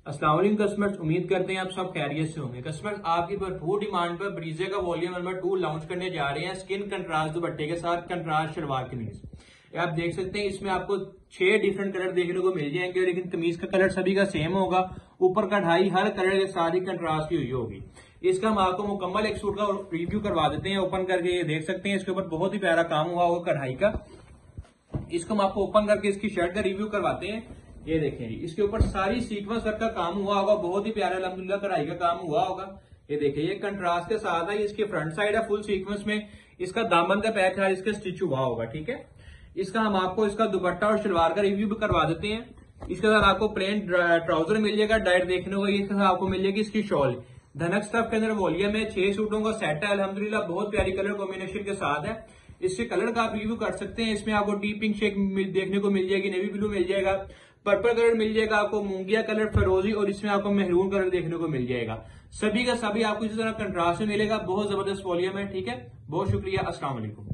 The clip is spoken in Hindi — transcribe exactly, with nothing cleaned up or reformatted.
अस्सलाम वालेकुम कस्टमर्स, उम्मीद करते हैं आप सब खैरियत से होंगे। कस्टमर्स, आपकी भरपूर डिमांड पर ब्रीजे का वॉल्यूम नंबर टू लॉन्च करने जा रहे हैं स्किन कंट्रास्ट दुपट्टे के साथ कंट्रास्ट शलवार कमीज। आप देख सकते हैं इसमें आपको छह डिफरेंट कलर देखने को मिल जाएंगे, लेकिन कमीज का कलर सभी का सेम होगा। ऊपर कढ़ाई हर कलर के साथ ही कंट्रास्ट की हुई होगी। इसका हम आपको मुकम्मल एक सूट का रिव्यू करवा देते हैं। ओपन करके ये देख सकते हैं, इसके ऊपर बहुत ही प्यारा काम हुआ होगा कढ़ाई का। इसको हम आपको ओपन करके इसकी शर्ट का रिव्यू करवाते हैं। ये देखें जी, इसके ऊपर सारी सीक्वेंस वर्क का काम हुआ होगा, बहुत ही प्यारा अल्हम्दुलिल्लाह कढ़ाई का काम हुआ होगा। ये देखिए, ये कंट्रास्ट के साथ है। इसकी फ्रंट साइड है फुल सीक्वेंस में, इसका दामन का पैच है, इसका स्टिच हुआ होगा। ठीक है, इसका हम आपको इसका दुपट्टा और शलवार का रिव्यू भी करवा देते हैं। इसके साथ आपको प्लेन ट्राउजर मिल जाएगा, डाइट देखने को। इसके साथ आपको मिल जाएगी इसकी शॉल। धनक स्टफ के अंदर वॉल्यूम है, छह सूटों का सेट है अल्हम्दुलिल्लाह, बहुत प्यारी कलर कॉम्बिनेशन के साथ है। इसके कलर का आप रिव्यू कर सकते हैं। इसमें आपको डीप पिंक शेड देखने को मिल जाएगी, नेवी ब्लू मिल जाएगा, पर्पल कलर मिल जाएगा, आपको मूंगिया कलर, फरोजी, और इसमें आपको मेहरून कलर देखने को मिल जाएगा। सभी का सभी आपको इसी तरह कंट्रास्ट में मिलेगा। बहुत जबरदस्त वॉल्यूम है। ठीक है, बहुत शुक्रिया, अस्सलाम वालेकुम।